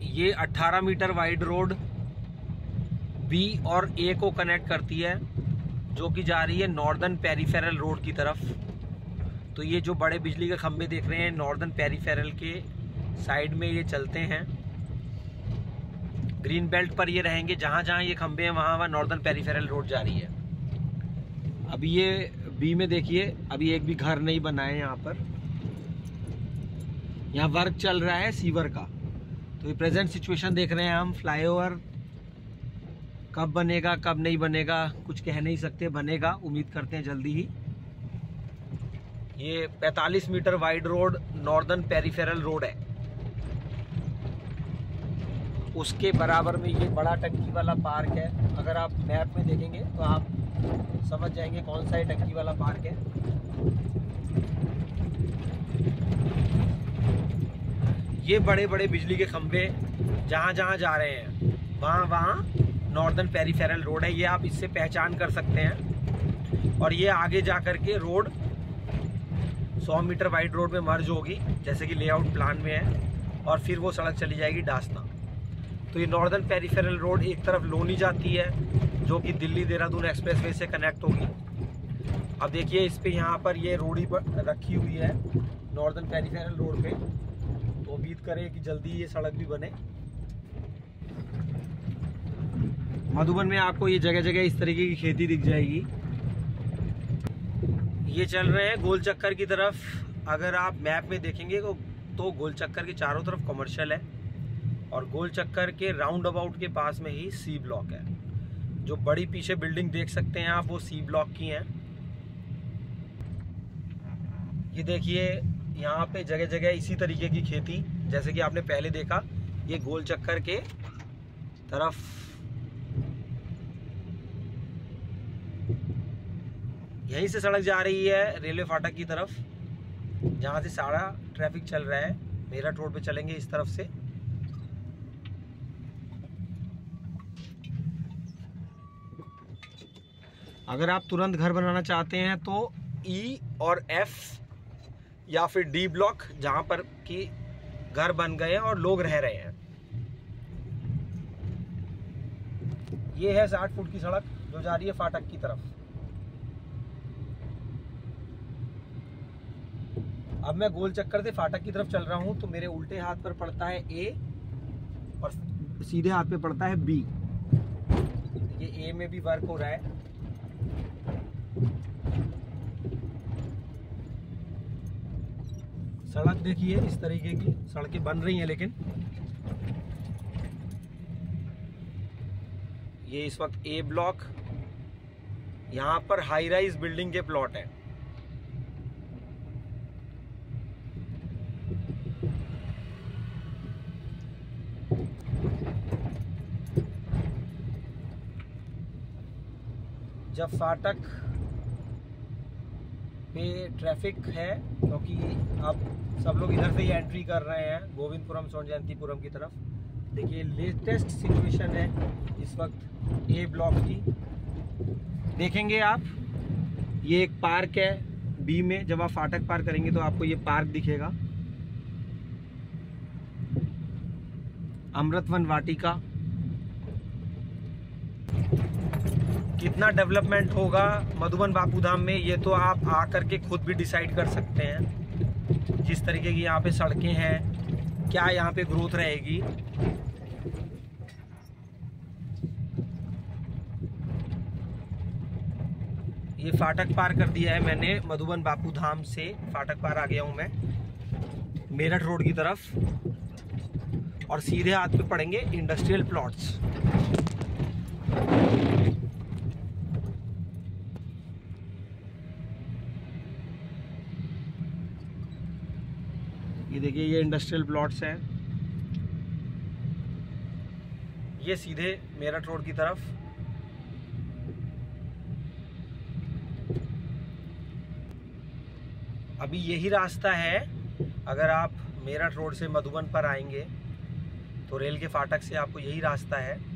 ये 18 metre wide road B और ए को कनेक्ट करती है, जो कि जा रही है नॉर्दर्न पेरीफेरल रोड की तरफ। तो ये जो बड़े बिजली के खंभे देख रहे हैं नॉर्दर्न पेरीफेरल के साइड में ये चलते हैं। ग्रीन बेल्ट पर ये रहेंगे, जहाँ जहाँ ये खंभे हैं वहाँ वहाँ नॉर्दर्न पेरीफेरल रोड जा रही है। अभी ये बी में देखिए, अभी एक भी घर नहीं बना है यहाँ पर। यहाँ वर्क चल रहा है सीवर का। तो ये प्रेजेंट सिचुएशन देख रहे हैं हम। फ्लाईओवर कब बनेगा कब नहीं बनेगा कुछ कह नहीं सकते, बनेगा उम्मीद करते हैं जल्दी ही। ये 45 metre wide road northern peripheral road है। उसके बराबर में ये बड़ा टंकी वाला पार्क है। अगर आप मैप में देखेंगे तो आप समझ जाएंगे कौन सा ये टंकी वाला पार्क है। ये बड़े बड़े बिजली के खंभे जहाँ जहाँ जा रहे हैं वहाँ वहाँ नॉर्दर्न पेरीफेरल रोड है। ये आप इससे पहचान कर सकते हैं। और ये आगे जा कर के रोड 100 मीटर वाइड रोड में मर्ज होगी, जैसे कि लेआउट प्लान में है, और फिर वो सड़क चली जाएगी डासना। तो ये नॉर्दर्न पेरीफेरल रोड एक तरफ लोनी जाती है, जो कि दिल्ली देहरादून एक्सप्रेसवे से कनेक्ट होगी। अब देखिए इस पे यहाँ पर ये रोडी रखी हुई है नॉर्दर्न पेरीफेरल रोड पे। तो उम्मीद करें कि जल्दी ये सड़क भी बने। मधुबन में आपको ये जगह जगह इस तरीके की खेती दिख जाएगी। ये चल रहे हैं गोल चक्कर की तरफ। अगर आप मैप में देखेंगे तो गोल चक्कर के चारों तरफ कमर्शियल है, और गोल चक्कर के राउंड अबाउट के पास में ही सी ब्लॉक है। जो बड़ी पीछे बिल्डिंग देख सकते हैं आप, वो सी ब्लॉक की हैं। ये देखिए यहाँ पे जगह जगह इसी तरीके की खेती, जैसे कि आपने पहले देखा। ये गोल चक्कर के तरफ यहीं से सड़क जा रही है रेलवे फाटक की तरफ, जहाँ से सारा ट्रैफिक चल रहा है। मेरठ रोड पे चलेंगे इस तरफ से। अगर आप तुरंत घर बनाना चाहते हैं तो ई और एफ या फिर डी ब्लॉक, जहां पर कि घर बन गए हैं और लोग रह रहे हैं। ये है 60 फुट की सड़क जो जा रही है फाटक की तरफ। अब मैं गोल चक्कर से फाटक की तरफ चल रहा हूं, तो मेरे उल्टे हाथ पर पड़ता है ए और सीधे हाथ पे पड़ता है बी। ये ए में भी वर्क हो रहा है। सड़क देखिए इस तरीके की सड़कें बन रही हैं, लेकिन ये इस वक्त ए ब्लॉक, यहां पर हाई राइज बिल्डिंग के प्लॉट है। जब फाटक पे ट्रैफिक है, क्योंकि अब सब लोग इधर से ही एंट्री कर रहे हैं गोविंदपुरम स्वर्ण जयंतीपुरम की तरफ। देखिए लेटेस्ट सिचुएशन है इस वक्त ए ब्लॉक की। देखेंगे आप, ये एक पार्क है बी में। जब आप फाटक पार करेंगे तो आपको ये पार्क दिखेगा, अमृतवन वाटिका। कितना डेवलपमेंट होगा मधुबन बापूधाम में, ये तो आप आकर के खुद भी डिसाइड कर सकते हैं। जिस तरीके की यहाँ पे सड़कें हैं, क्या यहाँ पे ग्रोथ रहेगी। ये फाटक पार कर दिया है मैंने, मधुबन बापूधाम से फाटक पार आ गया हूँ मैं मेरठ रोड की तरफ। और सीधे हाथ पे पड़ेंगे इंडस्ट्रियल प्लॉट्स। ये देखिए ये इंडस्ट्रियल प्लॉट्स हैं। ये सीधे मेरठ रोड की तरफ। अभी यही रास्ता है। अगर आप मेरठ रोड से मधुबन पर आएंगे तो रेल के फाटक से आपको यही रास्ता है।